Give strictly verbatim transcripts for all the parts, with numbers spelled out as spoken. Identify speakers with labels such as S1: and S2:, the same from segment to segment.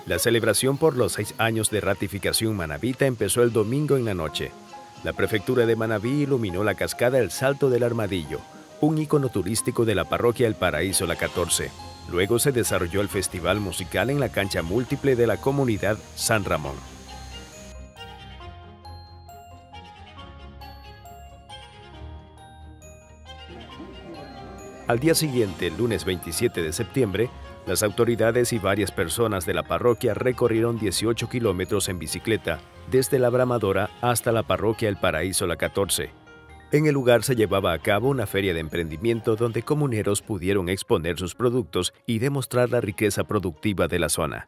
S1: La celebración por los seis años de ratificación manabita empezó el domingo en la noche. La prefectura de Manabí iluminó la cascada El Salto del Armadillo, un ícono turístico de la parroquia El Paraíso La catorce. Luego se desarrolló el festival musical en la cancha múltiple de la comunidad San Ramón. Al día siguiente, el lunes veintisiete de septiembre, las autoridades y varias personas de la parroquia recorrieron dieciocho kilómetros en bicicleta desde la Bramadora hasta la parroquia El Paraíso La catorce. En el lugar se llevaba a cabo una feria de emprendimiento donde comuneros pudieron exponer sus productos y demostrar la riqueza productiva de la zona.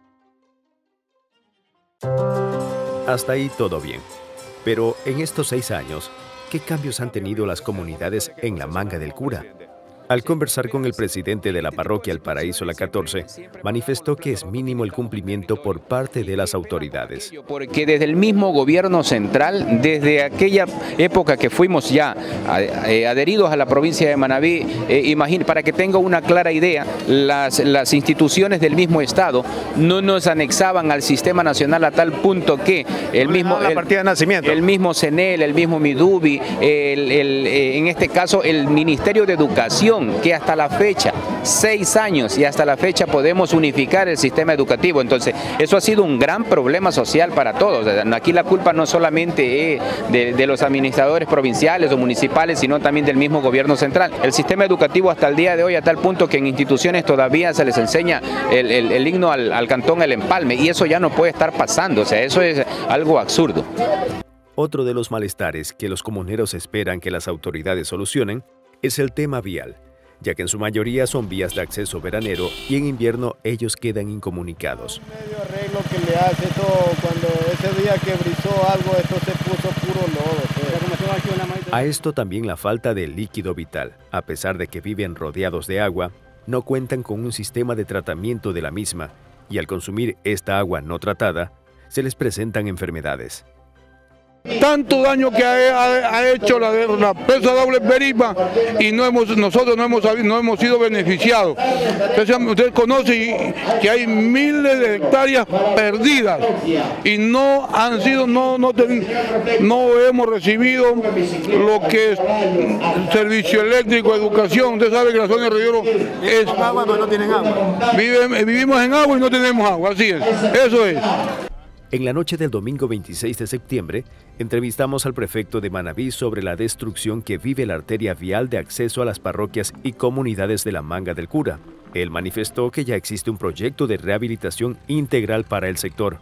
S1: Hasta ahí todo bien. Pero en estos seis años, ¿qué cambios han tenido las comunidades en la Manga del Cura? Al conversar con el presidente de la parroquia El Paraíso La catorce, manifestó que es mínimo el cumplimiento por parte de las autoridades.
S2: Porque desde el mismo gobierno central, desde aquella época que fuimos ya adheridos a la provincia de Manabí, eh, imagine, para que tenga una clara idea, las, las instituciones del mismo Estado no nos anexaban al sistema nacional a tal punto que el mismo,
S3: la partida de nacimiento.
S2: el mismo CENEL, el mismo MIDUBI, el, el, eh, en este caso el Ministerio de Educación, que hasta la fecha, seis años y hasta la fecha podemos unificar el sistema educativo. Entonces, eso ha sido un gran problema social para todos. Aquí la culpa no solamente es de, de los administradores provinciales o municipales, sino también del mismo gobierno central. El sistema educativo hasta el día de hoy, a tal punto que en instituciones todavía se les enseña el, el, el himno al, al cantón El Empalme, y eso ya no puede estar pasando. O sea, eso es algo absurdo.
S1: Otro de los malestares que los comuneros esperan que las autoridades solucionen es el tema vial, ya que en su mayoría son vías de acceso veranero y en invierno ellos quedan incomunicados.
S4: Medio arreglo que le hace todo, cuando ese día que brizó algo, esto se puso puro lodo.
S1: A esto también la falta de líquido vital. A pesar de que viven rodeados de agua, no cuentan con un sistema de tratamiento de la misma y al consumir esta agua no tratada, se les presentan enfermedades.
S5: Tanto daño que ha, ha, ha hecho la, la presa doble Beriba y no hemos, nosotros no hemos, no hemos sido beneficiados. Usted, usted conoce que hay miles de hectáreas perdidas y no han sido, no, no, ten, no hemos recibido lo que es servicio eléctrico, educación. Usted sabe que la zona de Río es
S3: agua, pero no tienen agua.
S5: Vive, vivimos en agua y no tenemos agua, así es, eso es.
S1: En la noche del domingo veintiséis de septiembre, entrevistamos al prefecto de Manabí sobre la destrucción que vive la arteria vial de acceso a las parroquias y comunidades de la Manga del Cura. Él manifestó que ya existe un proyecto de rehabilitación integral para el sector.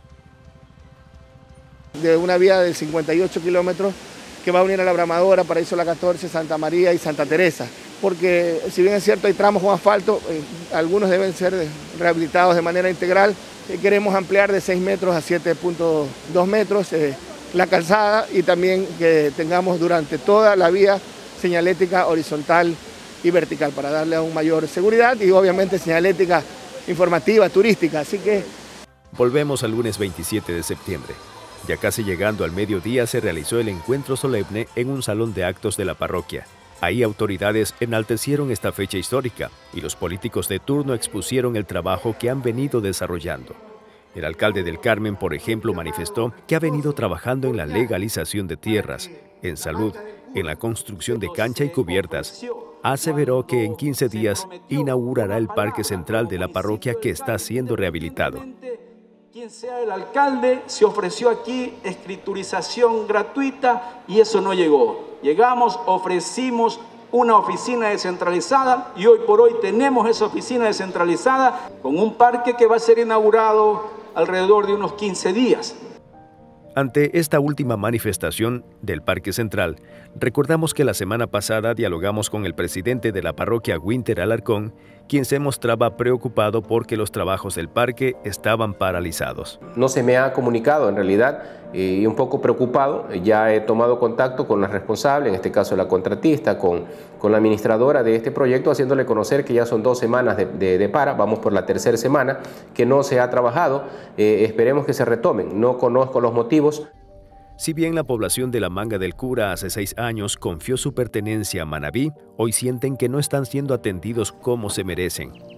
S4: De una vía de cincuenta y ocho kilómetros que va a unir a la Bramadora, Paraíso La catorce, Santa María y Santa Teresa. Porque si bien es cierto hay tramos con asfalto, eh, algunos deben ser rehabilitados de manera integral. Eh, queremos ampliar de seis metros a siete punto dos metros eh, la calzada y también que tengamos durante toda la vía señalética horizontal y vertical para darle aún mayor seguridad y obviamente señalética informativa, turística. Así que
S1: volvemos al lunes veintisiete de septiembre. Ya casi llegando al mediodía se realizó el encuentro solemne en un salón de actos de la parroquia. Ahí autoridades enaltecieron esta fecha histórica y los políticos de turno expusieron el trabajo que han venido desarrollando. El alcalde del Carmen, por ejemplo, manifestó que ha venido trabajando en la legalización de tierras, en salud, en la construcción de cancha y cubiertas. Aseveró que en quince días inaugurará el parque central de la parroquia que está siendo rehabilitado.
S6: Quien sea el alcalde, se ofreció aquí escriturización gratuita y eso no llegó. Llegamos, ofrecimos una oficina descentralizada y hoy por hoy tenemos esa oficina descentralizada con un parque que va a ser inaugurado alrededor de unos quince días.
S1: Ante esta última manifestación del Parque Central, recordamos que la semana pasada dialogamos con el presidente de la parroquia Winter Alarcón, quien se mostraba preocupado porque los trabajos del parque estaban paralizados.
S7: No se me ha comunicado en realidad eh, y un poco preocupado. Ya he tomado contacto con la responsable, en este caso la contratista, con, con la administradora de este proyecto, haciéndole conocer que ya son dos semanas de, de, de para, vamos por la tercera semana, que no se ha trabajado. Eh, esperemos que se retomen. No conozco los motivos.
S1: Si bien la población de la Manga del Cura hace seis años confió su pertenencia a Manabí, hoy sienten que no están siendo atendidos como se merecen.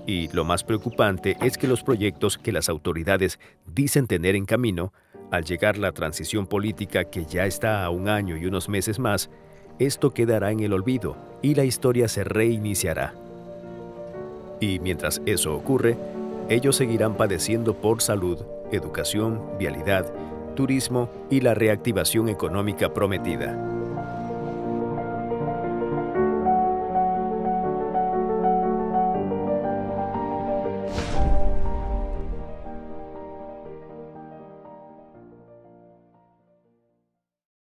S1: Y lo más preocupante es que los proyectos que las autoridades dicen tener en camino, al llegar la transición política que ya está a un año y unos meses más, esto quedará en el olvido y la historia se reiniciará. Y mientras eso ocurre, ellos seguirán padeciendo por salud, educación, vialidad, turismo y la reactivación económica prometida.